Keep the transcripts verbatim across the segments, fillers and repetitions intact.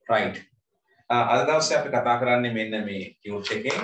right. අද දවසේ අපි කතා කරන්නේ මෙන්න මේ ටියුට් එකේ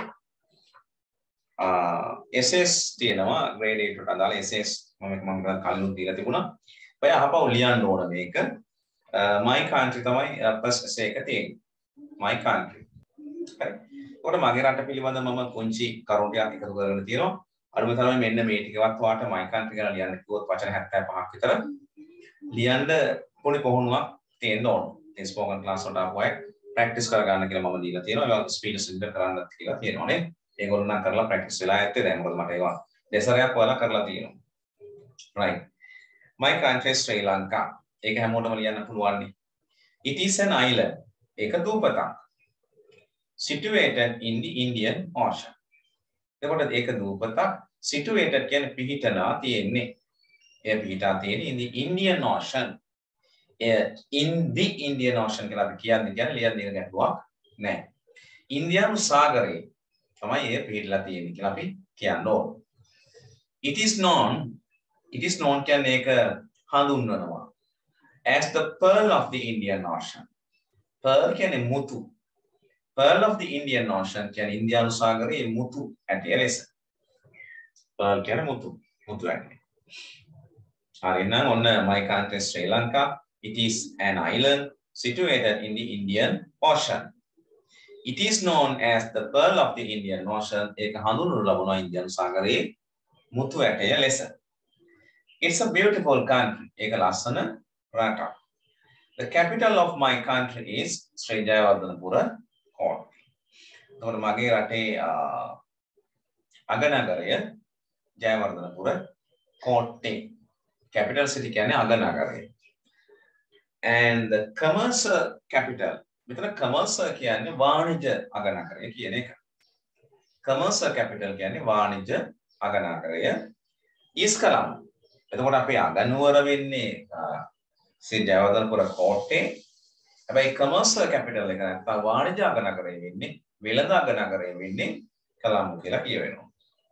S S තියෙනවා grade eight ට අදාළ S S මම මම කලින් දීලා තිබුණා. ඔය අහපව ලියන්න ඕන මේක. my country තමයි first essay එක තියෙන්නේ. my country. හරි. ඒකට මගේ රට පිළිබඳව මම පුංචි කරුණු ටිකක් එකතු කරගෙන තියෙනවා. අරුම තමයි මෙන්න මේ ටිකවත් වාට my country ගැන ලියන්න කිව්වොත් වචන හැත්තෑ පහක් විතර ලියන්න පොඩි පුහුණුවක් තියෙන්න ඕන. ඒ ස්පෝකන් ක්ලාස් වලට ආපු අය ප්‍රැක්ටිස් කරගන්න කියලා මම දීලා තියෙනවා. ඒක ස්පීඩ් සින්ටර් කරන්නත් කියලා තියෙනවා නේ. ඒගොල්ලෝ නම් කරලා ප්‍රැක්ටිස් වෙලා ඇත්තේ දැන් මොකද මට ඒවා දෙසරයක් ඔයාලා කරලා තියෙනවා. right. my country is Sri Lanka. ඒක හැමෝටම ලියන්න පුළුවන් නේ. it is an island. ඒක දූපතක්. situated in the Indian Ocean. එතකොට ඒක දූපතක් situated කියන්නේ පිහිටලා තියෙන්නේ. ඒ පිහිටා තියෙන්නේ in the Indian Ocean. in the Indian Ocean කියලා අපි කියන්නේ කියන්නේ ලියන්න දෙන ගැටලුවක් නැහැ. ඉන්දියානු සාගරයේ තමයි ඒ පිහිටලා තියෙන්නේ කියලා අපි කියන්න ඕන. it is known it is known කියන්නේ ඒක හඳුන්වනවා as the pearl of the Indian Ocean. pearl කියන්නේ මුතු. pearl of the Indian Ocean කියන්නේ ඉන්දියානු සාගරයේ මුතු ඇටය ලෙස. pearl කියන්නේ මුතු මුතු ඇටය. හරි නම් ඔන්න my country Sri Lanka. It is an island situated in the Indian Ocean. It is known as the pearl of the Indian Ocean. ඒක හඳුන්වනු ලබනවා ඉන්දියානු සාගරයේ මුතු ඇටය ලෙස. It's a beautiful country. ඒක ලස්සන රටක්. The capital of my country is Sri Jayawardenepura Court. එතකොට මගේ රටේ අගනගරය ජයවර්ධනපුර කෝට්ටේ. capital city කියන්නේ අගනගරය. and the commercial capital මෙතන commercial කියන්නේ වාණිජ අගනගරය කියන එක. commercial capital කියන්නේ වාණිජ අගනගරය is Colombo. එතකොට අපේ අගනුවර වෙන්නේ ශ්‍රී ජයවර්ධනපුර කෝට්ටේ. හැබැයි commercial capital එක නැත්නම් වාණිජ අගනගරය වෙන්නේ වෙළඳ අගනගරය වෙන්නේ කොළඹ කියලා කියවෙනවා.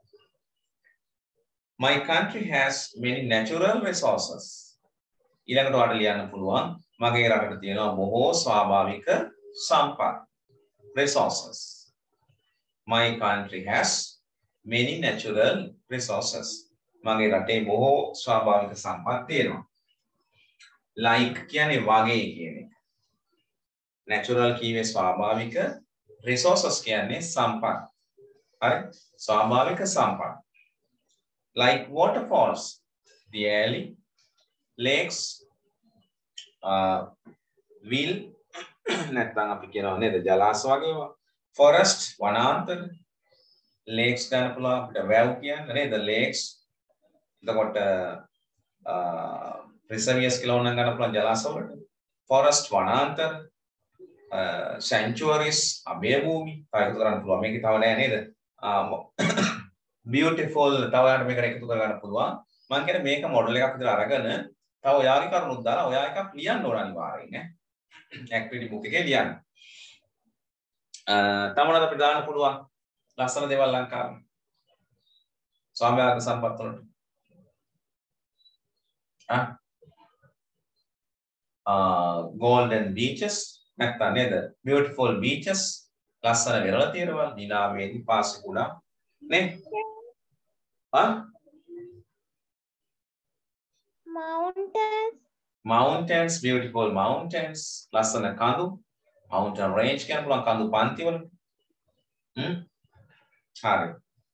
My country has many natural resources. ඊළඟට ඔයාලට ලියන්න පුළුවන් මගේ රටට තියෙනවා බොහෝ ස්වාභාවික සම්පත්. resources. My country has many natural resources. මගේ රටේ බොහෝ ස්වාභාවික සම්පත් තියෙනවා. like කියන්නේ වගේ කියන එක. natural කියවේ ස්වාභාවික, resources කියන්නේ සම්පත්. හරි? ස්වාභාවික සම්පත්. like waterfalls, the alley, lakes, uh, wheel නැත්නම් අපි කියනවා නේද ජලාශ වගේ ඒවා. forest වනාන්තර, lakes ගන්න පුළුවන් අපිට වැව් කියන්නේ නේද lakes. එතකොට reservoirs කියලා ඕනනම් ගන්න පුළුවන් ජලාශ වලට. forest වනාන්තර, sanctuaries අභය භූමි තව එකතු කරන්න පුළුවන්. මේකේ තව නෑ නේද? beautiful තව යාට මේකට එකතු කරගන්න පුළුවන්. මම කියන්නේ මේක මොඩල් එකක් විතර අරගෙන තව ඔයාගේ කරුණුත් දාලා ඔයා එකක් ලියන්න ඕන අනිවාර්යෙන් ඈ. activity book එකේ ලියන්න. අ තව මොනවද අපිට දාන්න පුළුවන්? ලස්සන දේවල් ලංකාවේ. ස්වාභාවික සම්පත් වලට. ආ uh, golden beaches නැත්නම් නේද beautiful beaches ලස්සන වෙරළ తీරවල් නිලාවේදී පාසෙ කුඩා නේ ආ mountains mountains beautiful mountains ලස්සන කඳු mountain range කියන පුළුවන් කඳු පන්ති වල හ්ම් හරි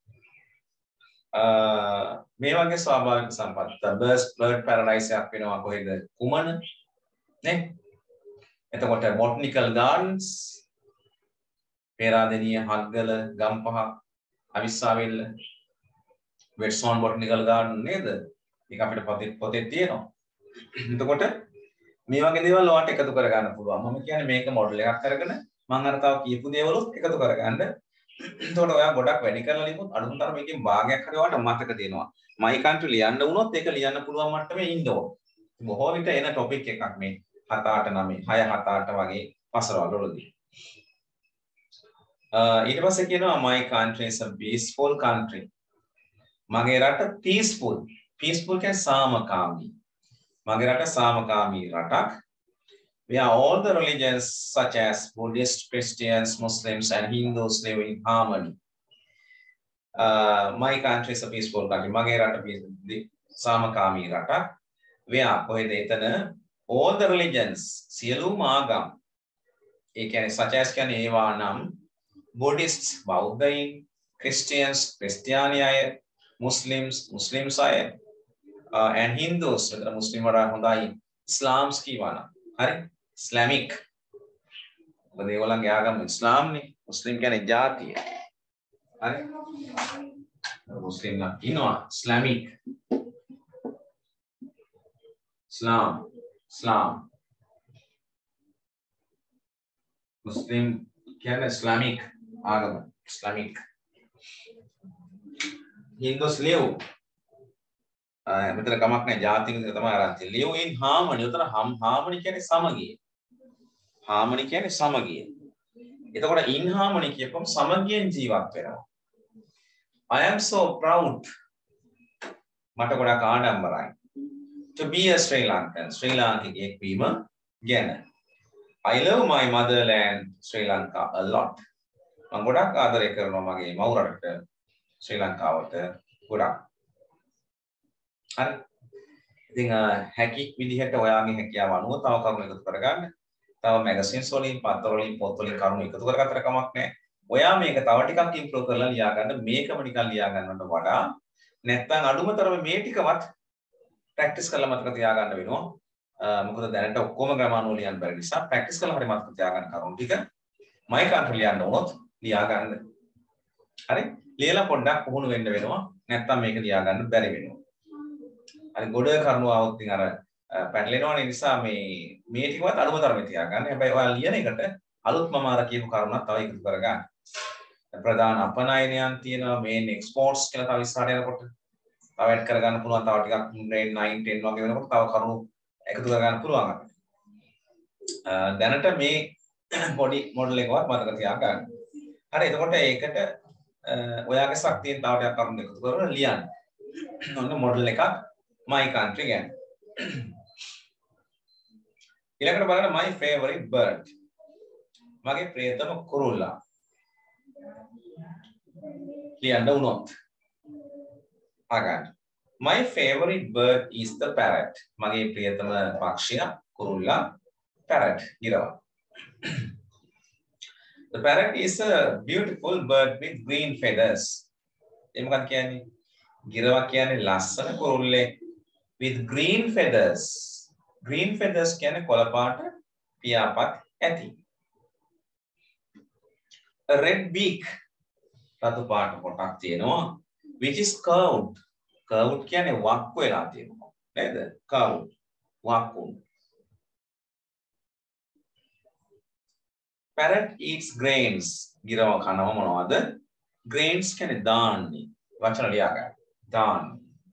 uh, මේ වගේ ස්වාභාවික සම්පත් bird bird paradise එකක් වෙනවා කොහෙද කුමන නේ එතකොට botanical gardens Peradeniya Hakgala Gampaha අවිස්සාවෙල්ල වෙට්සෝන් botanical garden නේද ඒක අපිට පොතේ පොතේ තියෙනවා එතකොට මේ වගේ දේවල් ඔයාලට එකතු කරගන්න පුළුවන් මම කියන්නේ මේක මොඩල් එකක් අරගෙන මම අර තව කියපු දේවලුත් එකතු කරගන්න එතකොට ඔයා ගොඩක් වැඩි කරලා ලියපොත් අනුන්තර මේකෙන් භාගයක් හරි ඔයාලට මතක තියෙනවා my country ලියන්න වුණොත් ඒක ලියන්න පුළුවන් මට්ටමේ ඉන්න ඕන බොහෝ විට එන ටොපික් එකක් මේ හත අට නවය හය හත අට වගේ පසරවල් වලදී ඊට පස්සේ කියනවා my country is a peaceful country මගේ රට peaceful peaceful කියන්නේ සාමකාමී මගේ රට සාමකාමී රටක් where all the religions such as Buddhists, Christians, Muslims, and Hindus live in harmony. Uh, my country is a peaceful country. Mage rata samakami rata. Where කොහෙද එතන all the religions සියලුම ආගම් ඒ කියන්නේ such as කියන්නේ ඒවා නම් Buddhists බෞද්ධයින්, Christians ක්‍රිස්තියානි අය, Muslims Muslims අය, uh, and Hindus මෙතන මුස්ලිම් වඩා හොඳයි Islams කියනවා නම් හරි Islamic මොකද ඒගොල්ලන්ගේ ආගම ඉස්ලාම් නේ මුස්ලිම් කියන්නේ ජාතිය හරි මුස්ලිම් නම් ඉන්නවා Islamic Islam Islam Muslim කියන්නේ Islamic ආගම Islamic Hindus live මෙතන කමක් නැහැ ජාතික තමයි අරන් තියෙන්නේ live in harmony උතන harmony කියන්නේ සමගිය harmony කියන්නේ සමගිය එතකොට in harmony කියපුවම සමගියෙන් ජීවත් වෙනවා I am so proud මට ගොඩක් ආඩම්බරයි to be a Sri Lankan Sri Lankan වීම ගැන I love my motherland Sri Lanka a lot මම ගොඩක් ආදරය කරනවා මගේ මව් රටට ශ්‍රී ලංකාවට ගොඩක් හරි ඉතින් හැකි විදිහට ඔයාගේ හැකියාව අනුව තව කරුණු එකතු කරගන්න තව මැගසින්ස් වලින් පත්‍ර වලින් පොත් වලින් කරුණු එකතු කරගත්තට කමක් නැහැ ඔයා මේක තව ටිකක් ඉම්ප්‍රූව් කරලා ලියා ගන්න මේකම නිකන් ලියා ගන්නවට වඩා නැත්නම් අඩුමතරම මේ ටිකවත් ප්‍රැක්ටිස් කරලා මතක තියාගන්න වෙනවා මොකද දැනට ඔක්කොම ග්‍රාමානුව ලියන්න බැරි නිසා ප්‍රැක්ටිස් කරලා හරි මතක තියාගන්න කරුණු ටික මයි කන්ට්‍රෝල් ලියන්න උනොත් ලියා ගන්න හරි ලියලා පොඩ්ඩක් පුහුණු වෙන්න වෙනවා නැත්නම් මේක ලියා ගන්න බැරි වෙනවා හරි ගොඩ කරුණු આવොත් ඉතින් අර පැටලෙනවනේ නිසා මේ මේ ටිකවත් අනුමතරම තියාගන්න හැබැයි ඔයාලා ලියන එකට අලුත් මම අර කියපු කරුණක් තව එකතු කරගන්න ප්‍රධාන අපනයනයන් තියෙනවා මේන් එක්ස්පෝර්ට්ස් කියලා තව ඉස්සරහට යනකොට තව ඇඩ් කරගන්න පුළුවන් තව ටිකක් nine ten වගේ වෙනකොට තව කරුණු එකතු කරගන්න පුළුවන් අපිට දැනට මේ පොඩි මොඩල් එකවත් මතක තියාගන්න හරි එතකොට ඒකට ඔයාගේ ශක්තියෙන් තව ටිකක් කරුණු එකතු කරලා ලියන්න. ඔන්න මොඩල් එකක් my country ගැන. ඊළඟට බලන්න my favorite bird. මගේ ප්‍රියතම කුරුල්ලා. ලියන්න උනොත්. අගන්න. My favorite bird is the parrot. මගේ ප්‍රියතම පක්ෂියා කුරුල්ලා parrot ඉරවා. The parrot is a beautiful bird with green feathers. ඒ මොකක්ද කියන්නේ? ගිරවා කියන්නේ ලස්සන කුරුල්ලෙක් with green feathers. Green feathers කියන්නේ කොළ පාට පියාපත් ඇති. A red beak රතු පාට කොටක් තියෙනවා which is curved. Curved කියන්නේ වක් වෙලා තියෙනවා. නේද? curved. වක්. Parrot eats grains. ගිරව කනවා මොනවද? Grains කියන්නේ ධාන්‍ය. වචන ලියා ගන්න. ධාන්‍ය.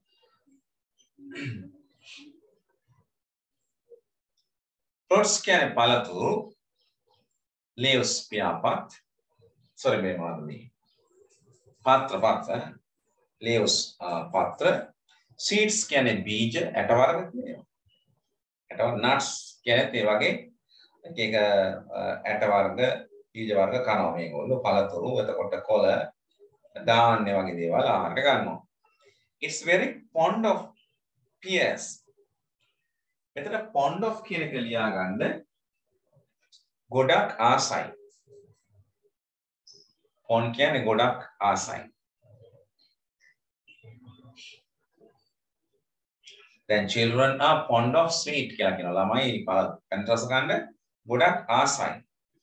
Fruits කියන්නේ පළතුරු. Leaves පියාපත්. sorry මේ මොනවද මේ? පත්‍ර පත්‍ර. Leaves පත්‍ර. Seeds කියන්නේ බීජ ඇට වර්ග කියනවා. ඇට වර්ග nuts කියන්නේ ඒ වගේ එක ඇට වර්ග බීජ වර්ග කනවා මේගොල්ලෝ පළතුරු එතකොට කොළ ධාන්‍ය වගේ දේවල් ආහාරට ගන්නවා it's very fond of pears මෙතන fond of කියන එක ලියා ගන්න ගොඩක් ආසයි fond කියන්නේ ගොඩක් ආසයි then children are fond of sweet කියලා කියනවා ළමයි කන රස ගන්න ගොඩක් ආසයි.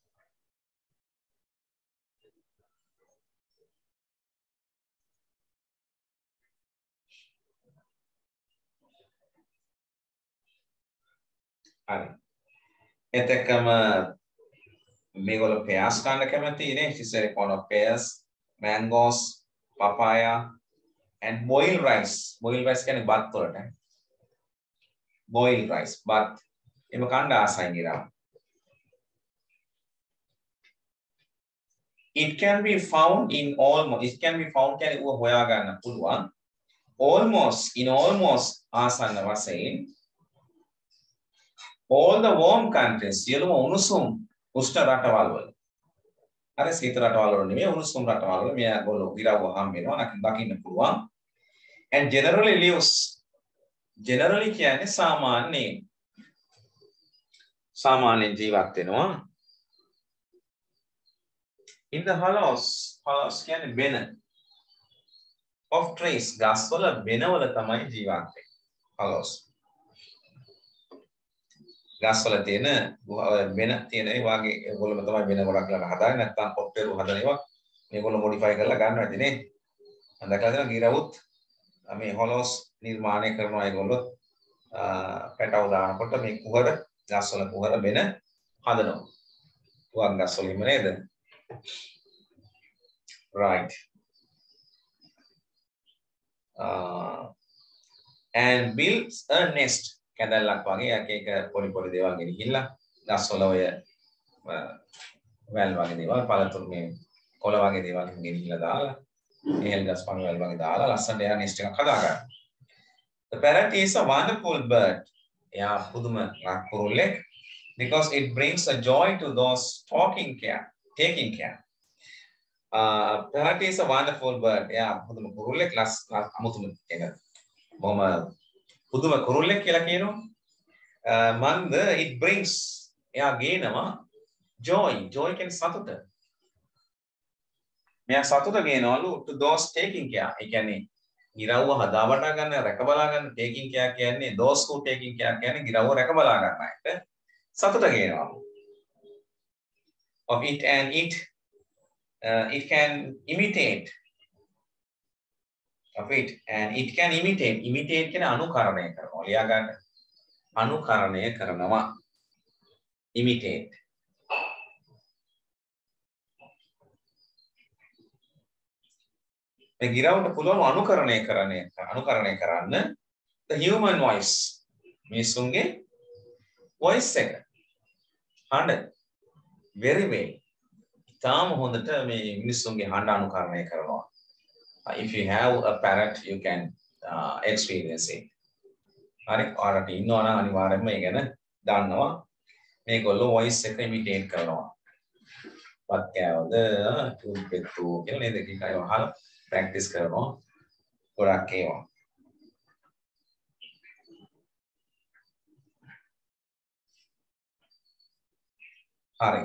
හරි. එතකම මේගොල්ලෝ pears කන්න කැමති නේ. She's very fond of pears, mangoes, papaya and boiled rice. Boiled rice කියන්නේ බත් වලට. Boiled rice, බත්. එම කන්න ආසයි ගිරා. It can be found in almost it can be found කියන්නේ ඌ හොයා ගන්න පුළුවන් almost in almost ආසන්න වශයෙන් all the warm countries සියලුම උණුසුම් උෂ්ණ රටවල් වල අර සීත රටවල් වල නෙමෙයි උණුසුම් රටවල් වල මේගොල්ලෝ ඉරව්ව හම් වෙනවා දකින්න පුළුවන් and generally lives generally කියන්නේ සාමාන්‍යයෙන් සාමාන්‍යයෙන් ජීවත් වෙනවා in the hollows hollows කියන්නේ බෙන of trees ගස් වල බෙන වල තමයි ජීවත් වෙන්නේ hollows ගස් වල තියෙන බෙන තියෙන ඒ වගේ ඒගොල්ලෝ තමයි බෙන ගොඩක් ලා හදාන්නේ නැත්නම් පොට්ටේරු හදන ඒවා මේගොල්ලෝ මොඩිෆයි කරලා ගන්නවා ඉතින් නේ මම දැකලා තියෙනවා ගිරවුත් මේ hollows නිර්මාණය කරනවා ඒගොල්ලෝ පැටව දානකොට මේ කුහර ගස් වල කුහර බෙන හදනවා කුහන් ගස් වලින්ම නේද right uh, and builds a nest කැදල්ලක් වගේ එක එක පොඩි පොඩි දේවල් ගෙනහිල්ලා ගස් වල ඔය වැල් වගේ දේවල් පළතුරු මේ කොළ වගේ දේවල් ගෙනහිල්ලා දාලා එහෙල් ගස් පණ වැල් වගේ දාලා ලස්සනට එයා nest එකක් හදා ගන්න. The parrot is a wonderful bird. එයා පුදුම කුරුල්ලෙක් because it brings a joy to those talking care taking care. Uh, parrot is a wonderful bird. එයා පුදුම කුරුල්ලෙක් ලස් අමුතුම එක බොම පුදුම කුරුල්ලෙක් කියලා කියනවා මන්ද it brings එයා ගේනවා joy joy කියන්නේ සතුට මෙයා සතුට ගේනවලු to those taking care ඒ කියන්නේ ගිරව්ව හදා වටා ගන්න රැක බලා ගන්න taking care කියන්නේ those who taking care කියන්නේ ගිරව්ව රැක බලා ගන්න අයට සතුට ගේනවා of it and it uh, it can imitate of it and it can imitate imitate කියන්නේ අනුකරණය කරනවා ලියා ගන්න අනුකරණය කරනවා imitate මේ ගිරවුන්ට පුළුවන් අනුකරණය කරන්නේ අනුකරණය කරන්න the human voice මිනිසුන්ගේ voice එක හඬ very well තාම හොඳට මේ මිනිසුන්ගේ හඬ අනුකරණය කරනවා if you have a parrot you can uh, experience it හරි ඔයාලට ඉන්නවා නම් අනිවාර්යයෙන්ම ඒ ගැන දන්නවා මේගොල්ලෝ voice එක imitate කරනවා වත් කෑවද තුන් පෙත්තු කියලා නේද කීකයි අහලා practice කරනවා ගොඩක් ඒවා හරි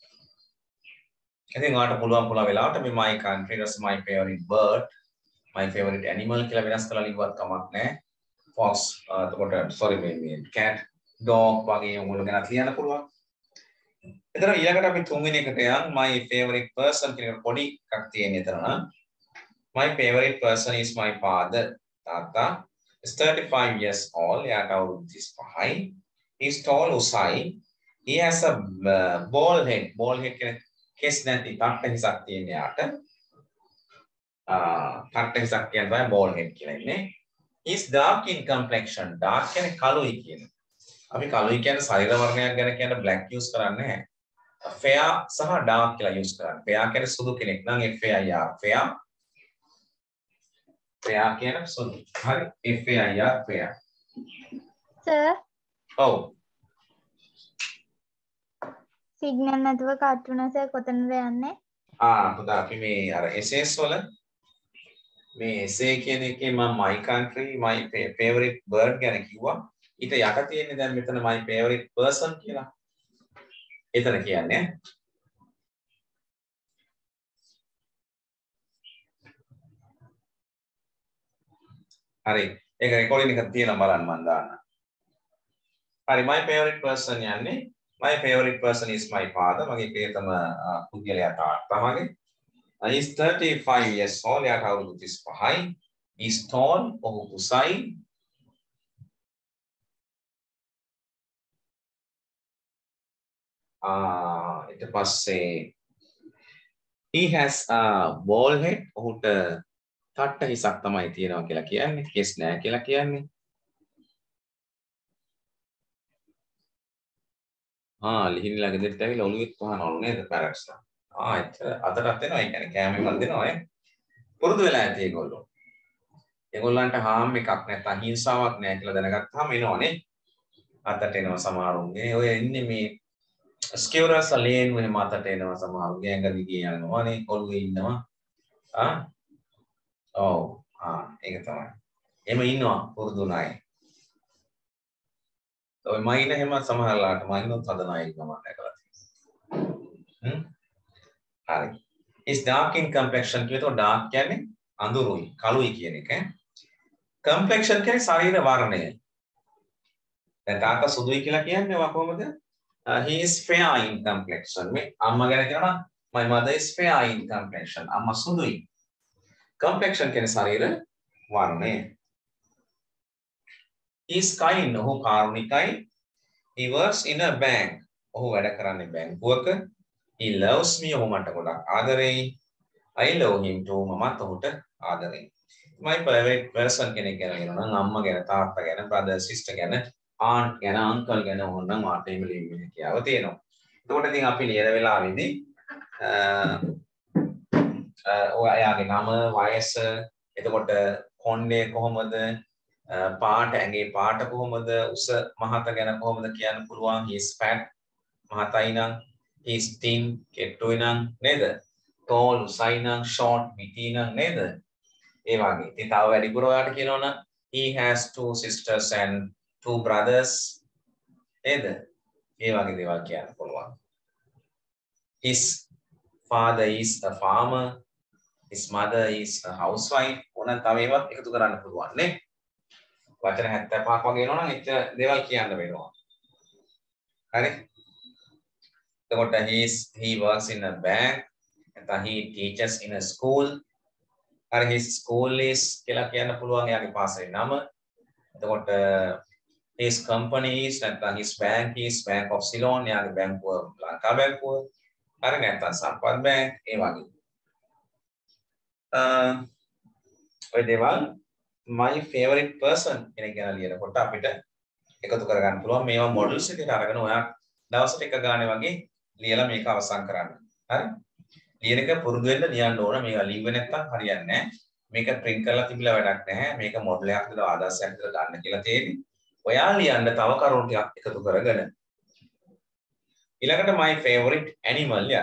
ඉතින් ඔයාලට පුළුවන් පුළුවන් වෙලාවට මේ my country is my favorite bird my favorite animal කියලා වෙනස් කරලා ලිව්වත් කමක් නැහැ fox එතකොට sorry මේ cat dog වගේ උගල ගැන ලියන්න පුළුවන් එතන ඊළඟට අපි තුන්වෙනි එකට යන් my favorite person කියන පොඩි එකක් තියෙන එතන my favorite person is my father තාත්තා is thirty-five years old එයාට අවුරුදු තිස් පහයි he is tall උසයි he has a uh, bald head bald head කියන්නේ කෙස් නැති තට්ට හිසක් තියෙන යාට ආ තට්ට හිසක් කියන්නේ තමයි bald head කියලා ඉන්නේ is dark in complexion dark කියන්නේ කළුයි කියන අපි කළුයි කියන්නේ ශරීර වර්ණයක් ගැන කියන black use කරන්නේ නැහැ fair සහ dark කියලා use කරන්නේ fair කියන්නේ සුදු කෙනෙක් නම් F A I R fair fair කියන්නේ සුදු හරි F A I R fair sir ඔව් සිග්නල් නැතුව කට් වුණා සර් කොතනද යන්නේ ආ පුතා අපි මේ අර essays වල මේ essay කියන එකේ මම my country my favorite bird ගැන කිව්වා ඊට යට තියෙන්නේ දැන් මෙතන my favorite person කියලා එතන කියන්නේ හරි ඒක රෙකෝඩින් එකක් තියෙනවා බලන්න මම දාන්න හරි my favorite person යන්නේ my favorite person is my father මගේ ප්‍රියතම පුද්ගලයා තාත්තා මගේ he is thirty-five years old එයාට අවුරුදු තිස් පහයි he is tall ඔහු උසයි ආ ඊට පස්සේ he has a bald head ඔහුට තට්ට හිසක් තමයි තියෙනවා කියලා කියන්නේ කෙස් නෑ කියලා කියන්නේ ආ ලිහිණිලා ගෙදරට ඇවිල්ලා ඔළුවෙත් පහනවලු නේද පැරට්ස් ලා ආ එච්චර අතටත් එනවා ඒ කියන්නේ කෑම එකක් දෙනවා ඈ පුරුදු වෙලා ඇති ඒගොල්ලෝ ඒගොල්ලන්ට හාම් එකක් නැත්නම් හිංසාවක් නැහැ කියලා දැනගත්තාම එනවනේ අතට එනවා සමහරුන්ගේ. ඔය ඉන්නේ මේ ස්කියුරස් ලේන් වෙන මතට එනවා සමහරුන්ගේ ඇඟ දිගේ යනවා නේ ඔළුවේ ඉන්නවා. ආ ඔව් ආ ඒක තමයි. එමෙ ඉන්නවා පුරුදු ණය. ඔය මයින හැම සමහරලාට මයින්වත් හදන අය ඉන්නවා දැකලා තියෙනවා. හ්ම් හරි. is dark in complexion කියනකොට dark කියන්නේ අඳුරුයි කළුයි කියන එක. complexion කියන්නේ ශරීර වර්ණය. දැන් තාත්තා සුදුයි කියලා කියන්නේ කොහොමද? Uh, he is fair in complexion. මේ අම්මා ගැන කියනවා my mother is fair in complexion. අම්මා සුදුයි. complexion කියන්නේ ශරීර වර්ණය. He is kind. ඔහු කාරුණිකයි. He works in a bank. ඔහු වැඩ කරන්නේ බැංකුවක. He loves me. ඔහු මට ගොඩක් ආදරෙයි. I love him too. මමත් ඔහුට ආදරෙයි. My favorite person කෙනෙක් ගැන කියනවා නම් අම්මා ගැන, තාත්තා ගැන, brother, sister ගැන, aunt ගැන, uncle ගැන ඕනනම් වාට එහෙම ලියන්න කියාව තියෙනවා. එතකොට ඉතින් අපි ලියන වෙලාවේදී අ ඔයාගේ නම, වයස, එතකොට කොණ්ඩේ කොහොමද, පාට ඇඟේ පාට කොහොමද, උස මහත ගැන කොහොමද කියන්න පුළුවන්. he is fat මහතයි නම්, he is thin කෙට්ටුයි නම් නේද? tall උසයි නම්, short මිටි නම් නේද? ඒ වගේ. ඉතින් තව වැඩිපුර ඔයාලට කියනවනම් he has two sisters and two brothers නේද? ඒ වගේ දේවල් කියන්න පුළුවන්. his father is a farmer, his mother is a housewife. ඕනනම් තව ඒවත් එකතු කරන්න පුළුවන් නේ. වචන හැත්තෑ පහක් වගේ එනවනම් එච්චර දේවල් කියන්න වෙනවා. හරි? එතකොට he is he works in a bank. නැත්නම් he teaches in a school. හරි his school is කියලා කියන්න පුළුවන් එයාගේ පාසලේ නම. එතකොට his company is නැත්නම් his bank is Bank of Ceylon එයාගේ බැංකුව ලංකා බැංකුව. හරි නැත්නම් සම්පත් බැංක් ඒ වගේ. අ ඔය දේවල් my favorite person කෙනෙක් ගැන ලියනකොට අපිට එකතු කරගන්න පුළුවන්. මේවා මොඩල්ස් එකට අරගෙන ඔයා දවසට එක ගානේ වගේ ලියලා මේක අවසන් කරන්න. හරි? ලියන එක පුරුදු වෙන්න ලියන්න ඕන. මේවා ලිව්වේ නැත්තම් හරියන්නේ නැහැ. මේක print කරලා තිබිලා වැඩක් නැහැ. මේක මොඩල් එකක් දාලා ආදර්ශයක් දාලා ගන්න කියලා තියෙන්නේ. ඔයා ලියන්න තව කරුණු ටිකක් එකතු කරගෙන. ඊළඟට my favorite animal යනවා.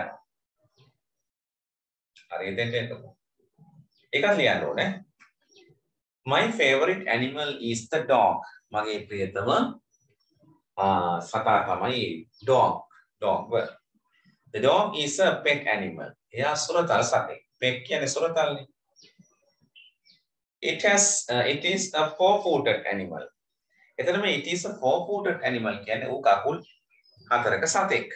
හරියට එන්නකො. ඒකත් ලියන්න ඕනේ. My favorite animal is the dog. මගේ ප්‍රියතම සතා තමයි dog. dog. The dog is a pet animal. එයා සුරතල් සතෙක්. pet කියන්නේ සුරතල්නේ. It has uh, it is a four-footed animal. එතනම it is a four-footed animal කියන්නේ ඌ කකුල් හතරක සතෙක්.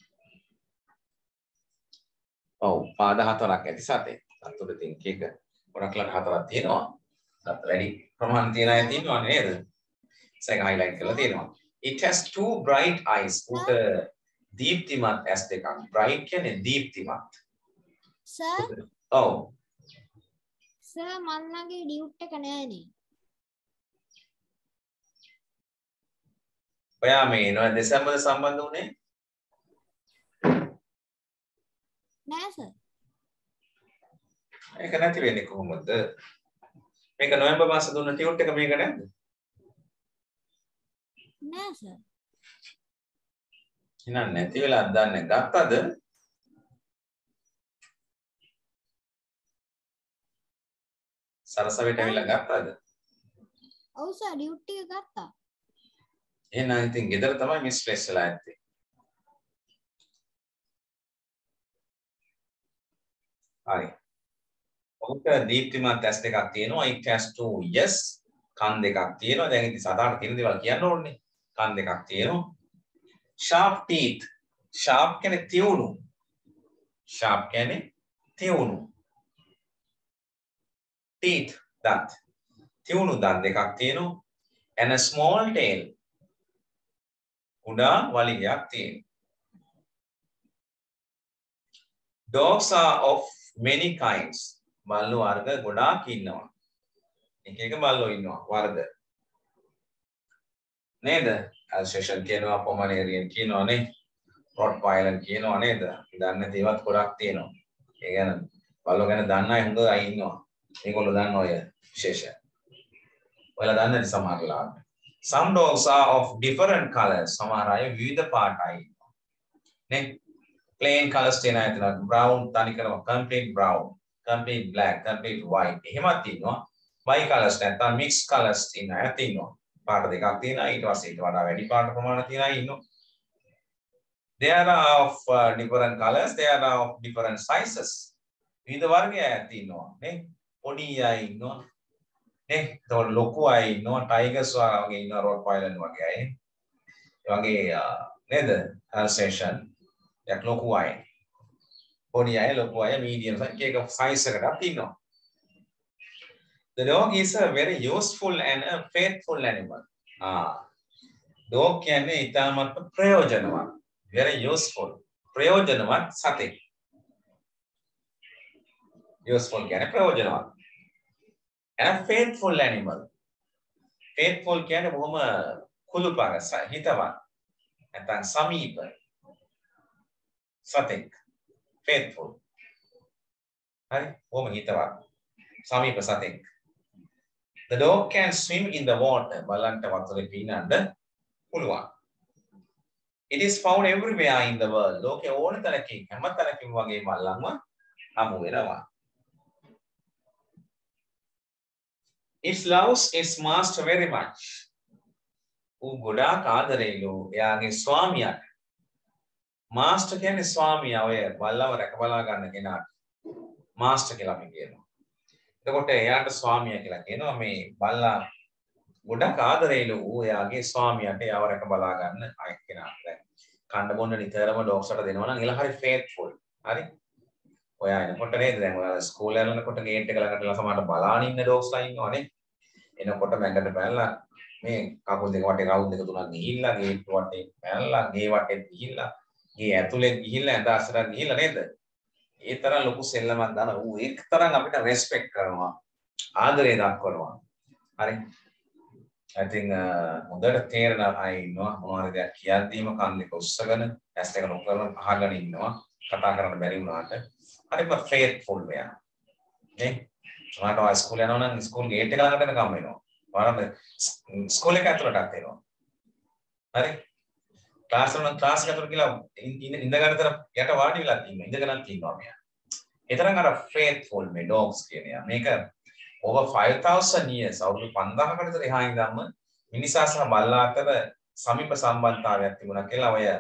ඔව් පාද හතරක් ඇති සතෙක්. අතුරු තින් කීක ගොඩක්ලට හතරක් තියෙනවා. හතර වැඩි ප්‍රමාණ තියෙන අය තියෙනවා නේද? ඒක highlight කරලා තියෙනවා. It has two bright eyes. උට දීප්තිමත් ඇස් දෙකක්. bright කියන්නේ දීප්තිමත්. සර් ඔව් සර් මන්නගේ ඩියුට් එක නෑනේ. ඔයා මේ නෝ දෙසැම්බර් සම්බන්ධ වුණේ? නෑ සර්. ඒක නැති වෙන්නේ කොහොමද? මේක නොවැම්බර් මාසේ දුන්න ටියුට් එක මේක නැද්ද? නෑ සර්. එහෙනම් නැති වෙලා අද්දන්නේ ගත්තද? සරසවිට ඇවිල්ලා ගත්තද? ඔව් සර් ඩියුට් එක ගත්තා. එහෙනම් ඉතින් ගෙදර තමයි මිස්ප්ලේස් වෙලා ඇත්තේ. හරි. ඔහුට දීප්තිමත් ඇස් දෙකක් තියෙනවා. it has two yes. කන් දෙකක් තියෙනවා. දැන් ඉතින් සතාට තියෙන දේවල් කියන්න ඕනේ. කන් දෙකක් තියෙනවා. sharp teeth. sharp කියන්නේ තියුණු. sharp කියන්නේ තියුණු. teeth දත්. තියුණු දත් දෙකක් තියෙනවා. and a small tail. උඩා වලිගයක් තියෙනවා. dogs are of many kinds. බල්ලෝ වර්ග ගොඩාක් ඉන්නවා. එක එක බල්ලෝ ඉන්නවා වර්ග. නේද? Alsatian කියනවා, Pomeranian කියනවා නේ. Rottweiler කියනවා නේද? දන්න දේවත් ගොඩක් තියෙනවා. ඒ ගැන බල්ලෝ ගැන දන්න අය හොඳ අය ඉන්නවා. මේගොල්ලෝ දන්න ඔය විශේෂය. ඔයාලා දන්නද සමහර වෙලාවට? Some dogs are of different colors. සමහර අය විවිධ පාටයි. නේ? Plain colors තියෙන අය තියෙනවා. Brown තනි කරම complete brown, complete black, complete white. එහෙමත් තියෙනවා. Bi colors නැත්නම් mixed colors තියෙන අය තියෙනවා. පාට දෙකක් තියෙනවා. ඊට පස්සේ ඊට වඩා වැඩි පාට ප්‍රමාණයක් තියෙන අය ඉන්නවා. They are of uh, different colors. They are of different sizes. විවිධ වර්ගයක් තියෙනවා. නේ? පොඩි අය ඉන්නවා. නේ? ඒතකොට ලොකු අය ඉන්නවා. ටයිගර්ස් වගේ ඉන්නවා. රොට්වයිලර් වගේ අය. ඒ වගේ නේද? Alsatian යක් ලොකු අය. පොඩි අය, ලොකු අය, medium size එක size එකකට තියෙනවා. The dog is a very useful and a faithful animal. Ah. Dog කියන්නේ ඉතාමත් ප්‍රයෝජනවත්. Very useful. ප්‍රයෝජනවත් සතෙක්. Useful කියන්නේ ප්‍රයෝජනවත්. And a faithful animal. Faithful කියන්නේ බොහොම කුළුපග හිතවත්. නැත්නම් සමීප. සතෙක්. Faithful. හරි? බොහොම හිතවත්. සමීප සතෙක්. The dog can swim in the water. බලන්ට වතුරේ පීනන්න පුළුවන්. It is found everywhere in the world. ලෝකේ ඕන තැනකින් හැම තැනකින් වගේ මල්ලන්ව හමු වෙනවා. It loves its master very much. ඌ ගොඩාක් ආදරෙයිලු එයාගේ ස්වාමියාට. මාස්ටර් කියන්නේ ස්වාමියා ඔය බල්ලව රැක බලා ගන්න කෙනාට. මාස්ටර් කියලා අපි කියනවා. එතකොට එයාට ස්වාමියා කියලා කියනවා මේ බල්ලා ගොඩක් ආදරෙයිලු ඌ එයාගේ ස්වාමියාට එයාව රැක බලා ගන්න අය කෙනාට. දැන් කන්න බොන්න නිතරම ඩොග්ස්ට දෙනවා නම් එලා හරි ෆේත්ෆුල්. හරි? ඔයා එනකොට නේද දැන් ඔයාලා ස්කූල් යනකොට ගේට් එක ළඟට ඉලා සමහරට බලාගෙන ඉන්න ඩොග්ස්ලා ඉන්නවනේ. එනකොට මැඟට පැනලා මේ කකුල් දෙක වටේ රවුන්ඩ් දෙක තුනක් ගිහිල්ලා ගේට් වටේ පැනලා ගේ වටේ ගිහිල්ලා ගේ ඇතුලේ ගිහිල්ලා ඇඳ අසරක් ගිහිල්ලා නේද? ඒ තරම් ලොකු සෙල්ලමක් දාන ඌ ඒක තරම් අපිට රෙස්පෙක්ට් කරනවා. ආදරේ දක්වනවා. හරි? I think හොඳට තේරෙන අය ඉන්නවා මොනවද දෙයක් කියද්දීම කන් දෙක උස්සගෙන ඇස් දෙක ලොකු කරලා අහගෙන ඉන්නවා. කතා කරන්න බැරි වුණාට හරිම ෆේත්ෆුල් මෙයා. නේ? සමහරවිට ඔය ස්කූල් යනවා නම් ස්කූල් ගේට් එක ළඟට එනකම් එනවා. බලන්න ස්කූල් එක ඇතුළටත් එනවා. හරි? ක්ලාස් එක නම් ක්ලාස් එක ඇතුළට ගිහලා ඉඳ ගන්න තර යට වාඩි වෙලා ඉන්නවා. ඉඳගෙනත් ඉන්නවා මෙයා. ඒ තරම් අර ෆේත්ෆුල් මේ ඩොග්ස් කියන්නේ. මේක over five thousand years අවුරුදු පන්දාහකට විතර එහා ඉඳන්ම මිනිසා සහ බල්ලා අතර සමීප සම්බන්ධතාවයක් තිබුණා කියලා ඔය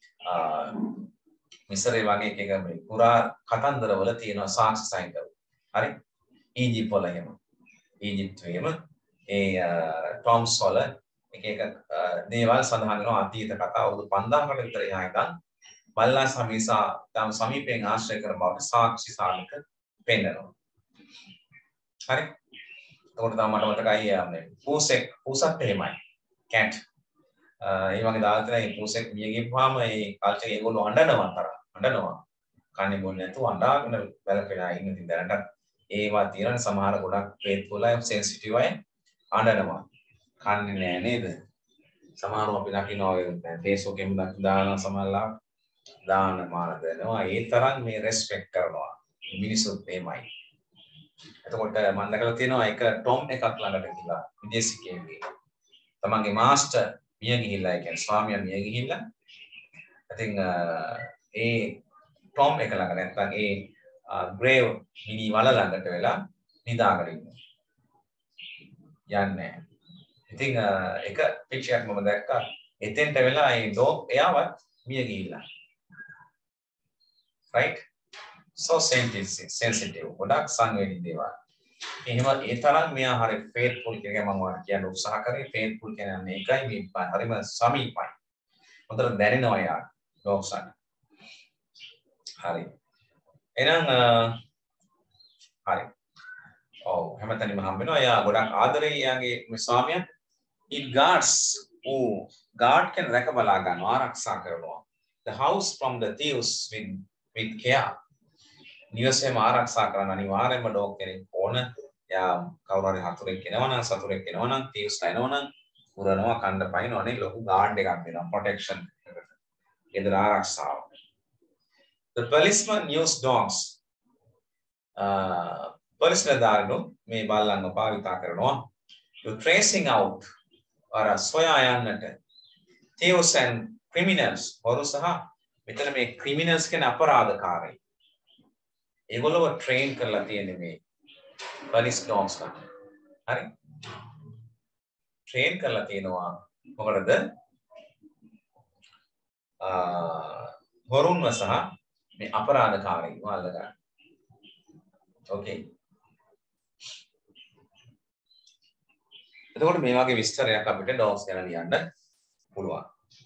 මිසරේ වගේ එක එක මේ පුරා කතන්දරවල තියෙනවා සාක්ෂි සහිතව. හරි? ඊජිප්ත් වල එහෙම. ඊජිප්තුවේම ඒ ටොම්ස් වල එක එක දේවල් සඳහන් වෙනවා අතීත කතා අවුරුදු පන්දාහකට විතර එහා ඉඳන් බල්ලා සමීසා තම සමීපයෙන් ආශ්‍රය කරන බවට සාක්ෂි සාධක පෙන්නනවා. හරි? ඒකට තමයි මට මතකයි මේ පූසෙක් පූසත් එහෙමයි. කැට් ඒ වගේ දාලා තියෙන පූසෙක් මිය ගිහපුවාම ඒ කල්චර් ඒගොල්ලෝ අඬනවා තරම්. අඬනවා. කන්නේ බොන්නේ නැතුව අඬාගෙන වැළපෙලා ඉන්න ඉතින් දැනට ඒවා තියෙන සමහර ගොඩක් ෆේත්ෆුල් අය සෙන්සිටිව් අය අඬනවා. කන්නේ නෑ නේද? සමහරව අපි දකිනවා Facebook එකෙන් දාන සමහරලා දාන මාන දෙනවා. ඒ තරම් මේ රෙස්පෙක්ට් කරනවා. මිනිස්සුත් එහෙමයි. එතකොට මම දැකලා තියෙනවා එක ටොම් එකක් ළඟට ගිහලා විදේශිකයෙක්ගේ තමන්ගේ මාස්ටර් මිය ගිහිල්ලා ඒ කියන්නේ ස්වාමියා මිය ගිහිල්ලා ඉතින් ඒ ටොම් එක ළඟ නැත්නම් ඒ ග්‍රේව් මිනි වල ළඟට වෙලා නිදාගෙන ඉන්නවා යන්නේ. ඉතින් එක පික්චර් එකක් මම දැක්කා එතෙන්ට වෙලා ඒ ඩොග් එයාවත් මිය ගිහිල්ලා. right? So sensitive sensitive ගොඩක් සංවේදී දේවල්. එහෙම ඒ තරම් මෙයා හරි faithful කියන එක මම ඔයාලට කියන්න උත්සාහ කරේ. faithful කියන්නේ මේකයි මේ හරිම සමීපයි. හොඳට දැනෙනවා යා dogs අන්න. හරි. එහෙනම් හරි. ඔව් හැමතැනම හම්බ වෙනවා. යා ගොඩක් ආදරේ යාගේ මේ ස්වාමියා. it guards oh guard can රැක බලා ගන්නවා ආරක්ෂා කරනවා. the house from the thieves with with care. නිවසේම ආරක්ෂා කරන අනිවාර්යයෙන්ම ඩොග් කෙනෙක් ඕන. යා කවුරු හරි හතුරෙක් එනවා නම් සතුරෙක් එනවා නම් thieves එනවා නම් උරනවා කන්න පයින්නවනේ ලොකු ගාඩ් එකක් දෙනවා protection එකට. ඒතර ආරක්ෂාව. The policeman used dogs. uh police නදාරනු මේ බල්ලන්ව භාවිතා කරනවා to tracing out අර සොයා යන්නට thieves and criminals හොරු සහ මෙතන මේ criminals කියන අපරාධකාරයි. ඒගොල්ලෝ ට්‍රේන් කරලා තියෙන්නේ මේ police dogs ගන්න. හරි? ට්‍රේන් කරලා තියෙනවා මොකටද? අ හොරුන්ව සහ මේ අපරාධකාරයින්ව අල්ලගන්න. ඕකේ. එතකොට මේ වගේ විස්තරයක් අපිට dogs ගැන ලියන්න පුළුවන්.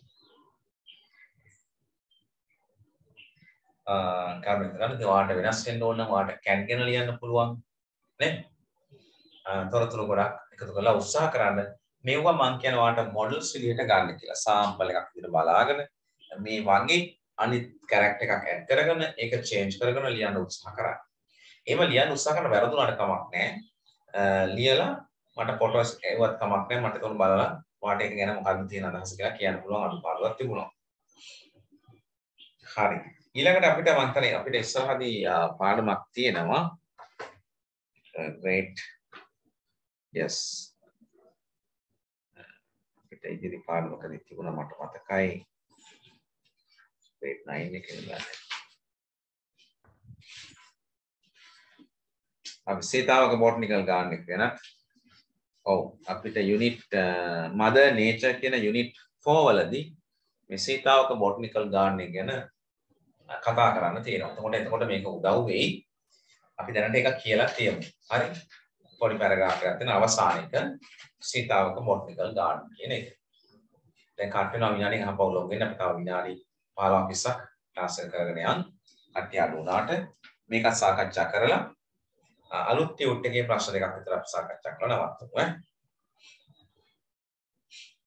අ කාර්යයෙන් ගන්න ඔයාලට වෙනස් වෙන්න ඕන නම් ඔයාලට can ගැන ලියන්න පුළුවන් නේ? අ තොරතුරු ගොඩක් එකතු කරලා උත්සාහ කරන්න. මේවා මම කියන ඔයාලට මොඩල්ස් විදිහට ගන්න කියලා. සාම්පල් එකක් විදිහට බලාගෙන මේ වගේ අනිත් කැරක්ටර් එකක් ඇඩ් කරගෙන ඒක චේන්ජ් කරගෙන ලියන්න උත්සාහ කරන්න. එහෙම ලියන්න උත්සාහ කරන වැරදුනාට කමක් නැහැ. ලියලා මට ෆොටෝස් ඒවත් කමක් නැහැ. මට ඒක බලලා ඔයාලට ඒක ගැන මොකක්ද තියෙන අදහස කියලා කියන්න පුළුවන් අඩුපාඩුවක් තිබුණා. හරි. ඊළඟට අපිට මම හිතන්නේ අපිට ඉස්සරහදී පාඩමක් තියෙනවා. great. yes. අපිට ඉදිරි පාඩමකදී තිබුණා මට මතකයි. grade nine එකේ ගන්න. අපි සීතාවක බොටනිකල් ගන්න එක ගැන ඔව් අපිට යුනිට් මදර් නේචර් කියන යුනිට් four වලදී මේ සීතාවක බොටනිකල් ගාර්ඩන් ගැන කතා කරන්න තියෙනවා. එතකොට එතකොට මේක උදව් වෙයි. අපි දැනට එකක් කියලා තියමු. හරි? පොඩි පැරග්‍රාෆ් එකක් තියෙන අවසානයේක සීතාවක බොටනිකල් ගාර්ඩන් කියන එක. දැන් කට් වෙනවා විනාඩියක් අහපව් ලොග් වෙන්න අපි තව විනාඩි පහළොවක් විස්සක් ක්ලාස් එක කරගෙන යන්න. කට්ටිය අඩු වුණාට මේකත් සාකච්ඡා කරලා අලුත් ටියුට් එකේ ප්‍රශ්න දෙකක් විතර අපි සාකච්ඡා කරලා නවත්තමු ඈ.